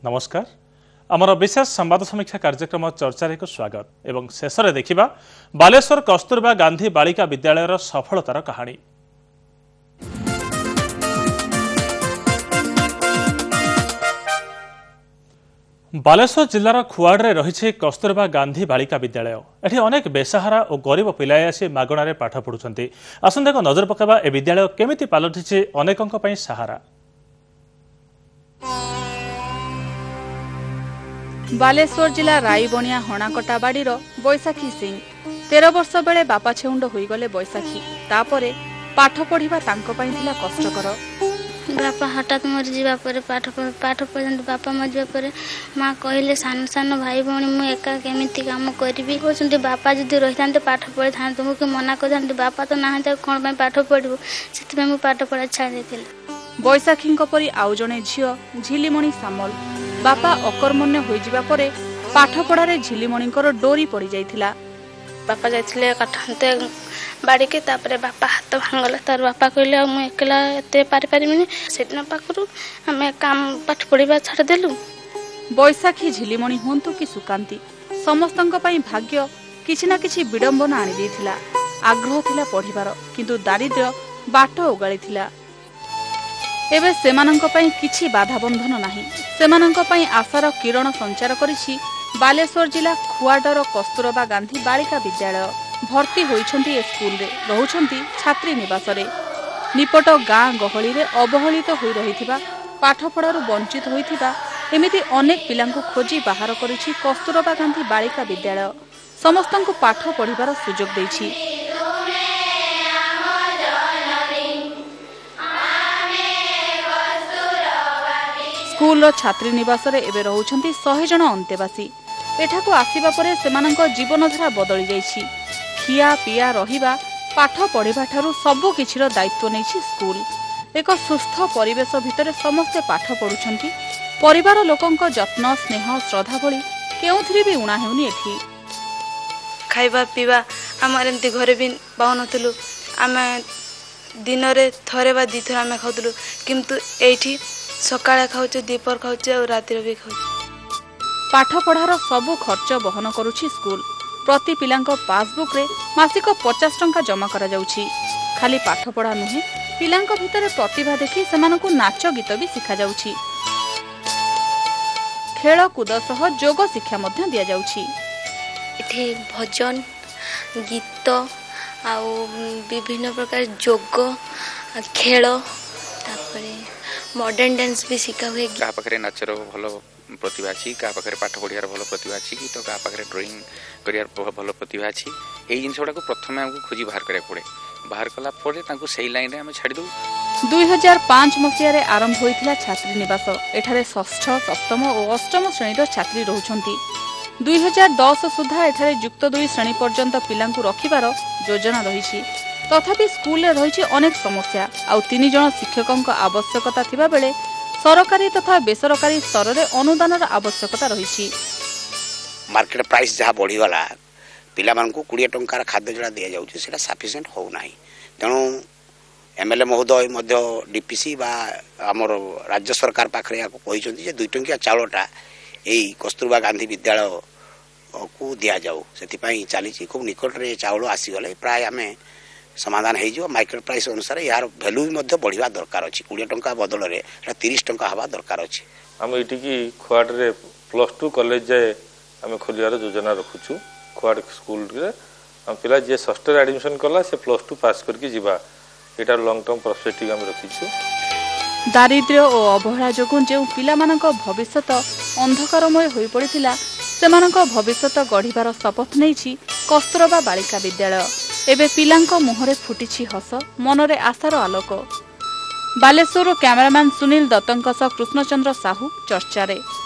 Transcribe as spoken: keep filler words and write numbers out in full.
नमस्कार आमर विशेष संवाद समीक्षा कार्यक्रम चर्चा को स्वागत एवं शेष में देखा बालेश्वर कस्तूरबा गांधी बालिका विद्यालय सफलतार कहानी। बालेश्वर जिलार खुआड़े रही कस्तूरबा गांधी बालिका विद्यालय। एठी अनेक बेसहारा और गरीब पिलाए आसी मागणारे पाठ पढ़ुछंती। आसंता को नजर पकाबा ए विद्यालय केमिति पालटिछि अनेकंक पई सहारा। बालेश्वर जिला राईबणिया हणाकटा बाड़ीर बैसाखी सिंह तेरह वर्ष बेले बापा छेउंड होईगले बैसाखी तापरे पाठ पढ़िबा तांको पई थिला कष्टकर। बापा हठात मरी जावा पर पाठ पाठ पर्यंत बापा मर जावा पर माँ कहले सान सान भाई भौणी मु एका केमिति काम करबी कहछन्ते बापा जदि रहितांते पाठ पढ़ि थान तुमु के मना करथांते बापा तो नाहते कोन पई पाठ पढ़िबो सेति मु पाठ पढ़ा छाड़ देथिल। बैसाखीଙ୍କ परि आउ जणे झियो झिलिमणि सामल बापा अकर्मण्य होई जिबा परे पाठ पढ़ारे झिलिमणिकर डोरी पड़ी जाइथिला। बापा जाइथिले कठांते बाड़ी के तापरे बापा हाथ भांगला तार बापा कहले मु एकला एते पारि पारिमिनी सेदिन पाखरु हमें काम पाठ पढ़िबा छाड़ देलु। बैसाखी झिलिमणि होंतु कि सुकांती समस्तंक पई भाग्य किछि ना किछि विडंबना आनि देथिला। आग्रह थिला पढ़िबार किंतु दारिद्र्य बाट उगाळिथिला। एबे सेमानंक पई किछि बाधा बंधन नाही। सेमानंक पई आशार किरण संचार करिछि बालेश्वर जिला खुआडर कस्तूरबा गांधी बालिका विद्यालय। भर्ती होइछन्ती ए स्कूल रे रहुछन्ती छात्री निवास रे। निपट गाँ गहली रे अवहेलित होई रहिथिबा पाठ पढ़ारु वंचित होइथिबा एमिति अनेक पिलांकु खोजी बाहर करिछि कस्तूरबा गांधी बालिका विद्यालय। समस्तंकु पाठ पढ़िबार सुजोग दैछि। स्कूल छात्री निवास रे एबे रहुछन्ती सौ जन अंतेवासी। एठाकु आसीबा परे सेमानंक जीवनधारा बदली जाइछि। खिया पिया रहिबा पाठ पढ़िबा ठारू सबु किछिर दायित्व नैछि स्कूल। एक सुस्थ परिवेश भितरे समस्ते पाठ पढ़ुछन्ती। परिवार लोकंक जत्न स्नेह श्रद्धा भली केउथिरि भी उणा हेउनी एठी। खाइबा पीबा आमार एमती घरे भी पाउनथुलु। आमे दिन रे थरे बा दी थर आमे खाउथुलु किंतु एठी सकाळे खाउछु दीपर खाउछु और रातिर भी खाउछु। पाठ पढ़ार सबु खर्च बहन करुछि स्कूल। प्रति पिलांक पासबुक रे मासिक पचास टंका जमा करा जाउछि। खाली पाठ पढ़ा नुहे पिलांक भितरे प्रतिभा देखि सेमानकु नाच गीत भी सिखा जाउछि। खेल कूद सह जोग शिक्षा मध्य दिया जाउछि। एठी भजन गीत आ विभिन्न प्रकार जोग खेल तापरे मॉडर्न डांस भी सिखा हुए। का पाखरे नाचर भलो प्रतिभा अछि का पाखरे पाठ पढ़ियार भलो प्रतिभा अछि कि तो का पाखरे ड्राइंग करियार भलो प्रतिभा अछि। एई जिंस गुडा को प्रथमे हमकु खोजी बाहर करे पड़े। बाहर कला पड़े तांकु सेही लाइन रे हम छाडी दउ। दो हज़ार पाँच मसिया रे आरंभ होइथिला छात्री निवास। एठारे षष्ठ सप्तम और अष्टम श्रेणी छात्री रहुछन्ती। दो हज़ार दस सुधा एठारे युक्त दुई श्रेणी पर्यंत पिलांकु रखिबार योजना रहिछि। तथापि स्कूल रे रहिछि अनेक समस्या आ तीन जन शिक्षकक आवश्यकता थिबा बेले सरकारी तथा बेसरकारी स्तर रे अनुदानर आवश्यकता रहिछि। मार्केट प्राइस जहाँ बढ़ीगला पिला मानकु बीस टंकार खाद्य जोड़ा दिया जाउछि सेटा सफिशिएंट हो नाही। तेणु एमएलए महोदय मध्य डीपीसी बा हमर राज्य सरकार पाखरे याको कहिसंती जे दुई टंकिया चावलटा एई कस्तूरबा गांधी विद्यालय को दिया जाऊ। सेति पई चालीछि खूब निकट रे चावल आसी गले प्राय हमें समाधान हो जाए। मार्केट प्राइस अनुसार यार भैल्यू भी बढ़िया दरकार अच्छी। बीस टंका बदल में तीस टंका हवा दरकार अच्छी। आम ये खुआड़ रे प्लस टू कॉलेज जाए आम खोलियार योजना रखुचु। खुआड़ स्कूल रे पिला जे षष्ठ एडमिशन कला से प्लस टू पास करके जीवा एटा लॉन्ग टर्म पर्सपेक्टिव आम रखिछु। दारिद्र्य और अवहेला जोगु जे पिलामानक भविष्यत अंधकारमय होई पड़िथिला सेमानक भविष्यत गढ़िबार शपथ नैछि कस्तूरबा बालिका विद्यालय। एबे पिलांक मुहरे फुटिछि हस मनरे आशार आलोक। बालेश्वर कैमरामैन सुनील दत्तंक सह कृष्णचंद्र साहू चर्चा रे।